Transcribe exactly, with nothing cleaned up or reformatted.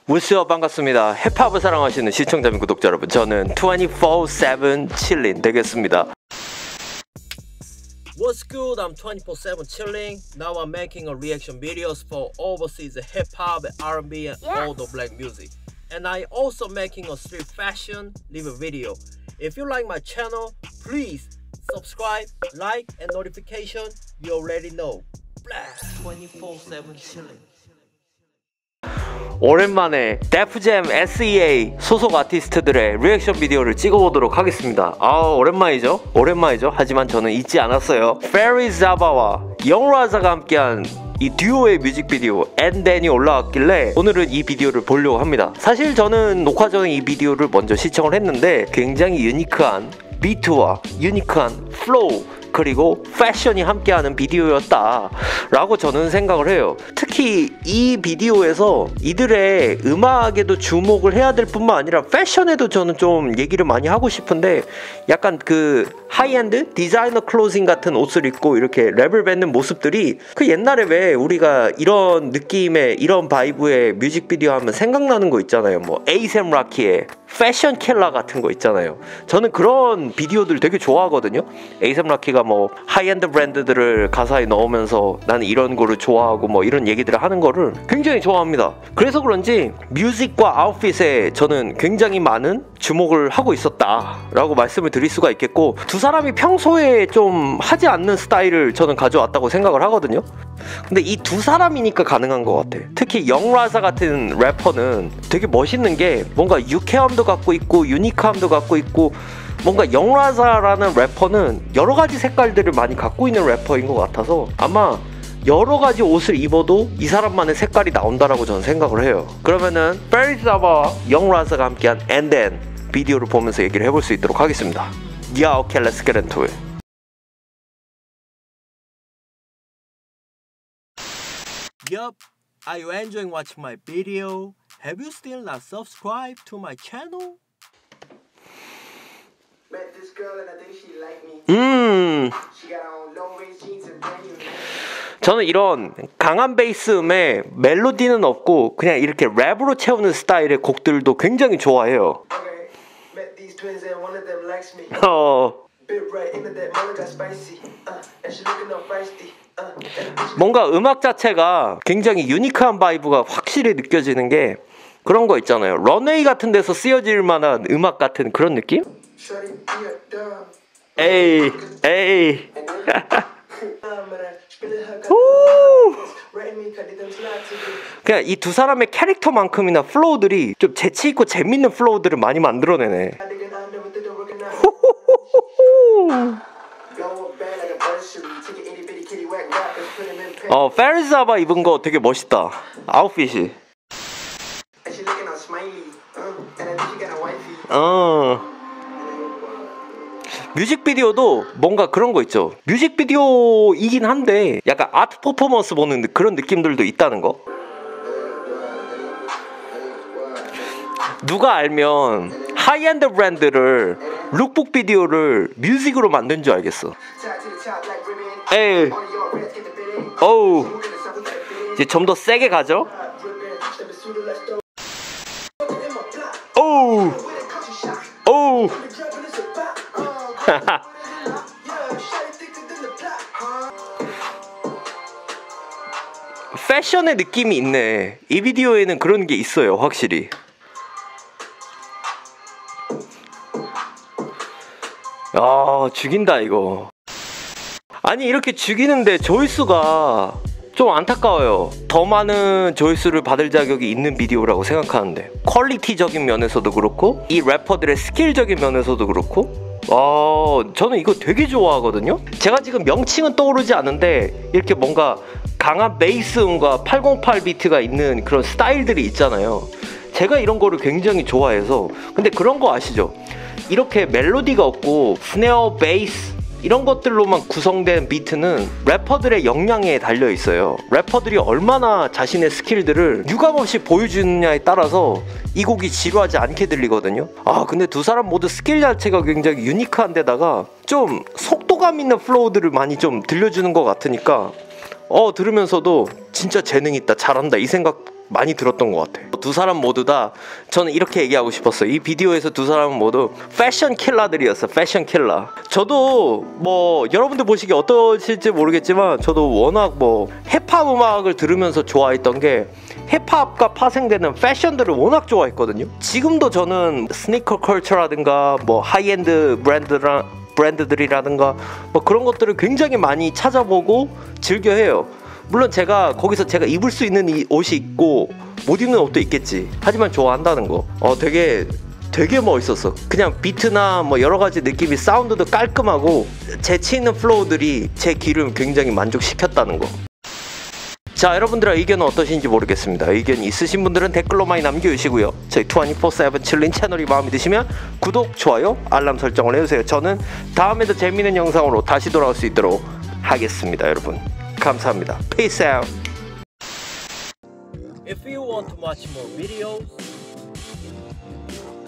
무스요 반갑습니다. 힙합을 사랑하시는 시청자 및 구독자 여러분, 저는 twenty-four seven chillin 되겠습니다. What's good? I'm twenty-four seven chilling. Now I'm making a reaction videos for overseas hip hop, R and B, and yes. all the black music. And I also making a street fashion live video. If you like my channel, please subscribe, like, and notification. You already know. twenty-four seven chilling. 오랜만에 데프잼 에스이에이 소속 아티스트들의 리액션 비디오를 찍어보도록 하겠습니다. 아, 오랜만이죠? 오랜만이죠? 하지만 저는 잊지 않았어요. 페리 자바와 영라자가 함께한 이 듀오의 뮤직비디오 And Then이 올라왔길래 오늘은 이 비디오를 보려고 합니다. 사실 저는 녹화 전에 이 비디오를 먼저 시청을 했는데 굉장히 유니크한 비트와 유니크한 플로우 그리고 패션이 함께하는 비디오였다 라고 저는 생각을 해요. 특히 이 비디오에서 이들의 음악에도 주목을 해야 될 뿐만 아니라 패션에도 저는 좀 얘기를 많이 하고 싶은데, 약간 그 하이엔드 디자이너 클로징 같은 옷을 입고 이렇게 랩을 뱉는 모습들이 그 옛날에 왜 우리가 이런 느낌의 이런 바이브의 뮤직비디오 하면 생각나는 거 있잖아요. 뭐 에이셈 라키의 패션 킬러 같은 거 있잖아요. 저는 그런 비디오들 되게 좋아하거든요. 에이셈 라키가 뭐 하이엔드 브랜드들을 가사에 넣으면서 나는 이런 거를 좋아하고 뭐 이런 얘기들을 하는 거를 굉장히 좋아합니다. 그래서 그런지 뮤직과 아웃핏에 저는 굉장히 많은 주목을 하고 있었다 라고 말씀을 드릴 수가 있겠고, 두 사람이 평소에 좀 하지 않는 스타일을 저는 가져왔다고 생각을 하거든요. 근데 이 두 사람이니까 가능한 것 같아. 특히 영라자 같은 래퍼는 되게 멋있는 게 뭔가 유쾌함도 갖고 있고 유니크함도 갖고 있고, 뭔가 영라자라는 래퍼는 여러 가지 색깔들을 많이 갖고 있는 래퍼인 것 같아서 아마 여러 가지 옷을 입어도 이 사람만의 색깔이 나온다라고 저는 생각을 해요. 그러면은 페리 자바와 영라자가 함께한 And Then 비디오를 보면서 얘기를 해볼 수 있도록 하겠습니다. Yeah, okay, let's get into it. Yup, are you enjoying watching my video? Have you still not subscribed to my channel? Met this girl and I think she like me. 음. She got on low waist jeans and brand new. 저는 이런 강한 베이스 음에 멜로디는 없고 그냥 이렇게 랩으로 채우는 스타일의 곡들도 굉장히 좋아해요. Okay. Met these twins and one of them likes me. 어. Bit right into that melon got spicy. Uh, and she looking up feisty. 뭔가 음악 자체가 굉장히 유니크한 바이브가 확실히 느껴지는 게 그런 거 있잖아요. 런웨이 같은 데서 쓰여질 만한 음악 같은 그런 느낌? 에이 에이 그냥 이 두 사람의 캐릭터만큼이나 플로우들이 좀 재치있고 재밌는 플로우들을 많이 만들어내네. 어, 페리 자바 입은 거 되게 멋있다. 아웃핏이. 어. 뮤직비디오도 뭔가 그런 거 있죠. 뮤직비디오이긴 한데 약간 아트 퍼포먼스 보는 그런 느낌들도 있다는 거. 누가 알면 하이엔드 브랜드를 룩북 비디오를 뮤직으로 만든 줄 알겠어. 에이, 어우, 이제 좀 더 세게 가죠? 어우, 어우. 패션의 느낌이 있네. 이 비디오에는 그런 게 있어요, 확실히. 야, 죽인다 이거. 아니, 이렇게 죽이는데 조회수가 좀 안타까워요. 더 많은 조회수를 받을 자격이 있는 비디오라고 생각하는데, 퀄리티적인 면에서도 그렇고 이 래퍼들의 스킬적인 면에서도 그렇고, 아, 저는 이거 되게 좋아하거든요. 제가 지금 명칭은 떠오르지 않는데 이렇게 뭔가 강한 베이스음과 팔공팔 비트가 있는 그런 스타일들이 있잖아요. 제가 이런 거를 굉장히 좋아해서. 근데 그런 거 아시죠? 이렇게 멜로디가 없고 스네어, 베이스 이런 것들로만 구성된 비트는 래퍼들의 역량에 달려 있어요. 래퍼들이 얼마나 자신의 스킬들을 유감없이 보여주느냐에 따라서 이 곡이 지루하지 않게 들리거든요. 아, 근데 두 사람 모두 스킬 자체가 굉장히 유니크한 데다가 좀 속도감 있는 플로우들을 많이 좀 들려주는 것 같으니까 어 들으면서도 진짜 재능 있다, 잘한다 이 생각 많이 들었던 것 같아. 두 사람 모두 다 저는 이렇게 얘기하고 싶었어요. 이 비디오에서 두 사람은 모두 패션 킬러들이었어. 패션 킬러. 저도 뭐 여러분들 보시기에 어떠실지 모르겠지만 저도 워낙 뭐 힙합 음악을 들으면서 좋아했던 게 힙합과 파생되는 패션들을 워낙 좋아했거든요. 지금도 저는 스니커 컬처라든가 뭐 하이엔드 브랜드라, 브랜드들이라든가 뭐 그런 것들을 굉장히 많이 찾아보고 즐겨해요. 물론 제가 거기서 제가 입을 수 있는 이 옷이 있고 못 입는 옷도 있겠지. 하지만 좋아한다는 거. 어 되게 되게 멋있었어. 그냥 비트나 뭐 여러 가지 느낌이 사운드도 깔끔하고 재치 있는 플로우들이 제 귀를 굉장히 만족시켰다는 거. 자, 여러분들의 의견은 어떠신지 모르겠습니다. 의견 있으신 분들은 댓글로 많이 남겨주시고요. 저희 이십사 세븐 칠린 채널이 마음에 드시면 구독, 좋아요, 알람 설정을 해주세요. 저는 다음에도 재미있는 영상으로 다시 돌아올 수 있도록 하겠습니다. 여러분 감사합니다. Peace out. If you want to watch more videos,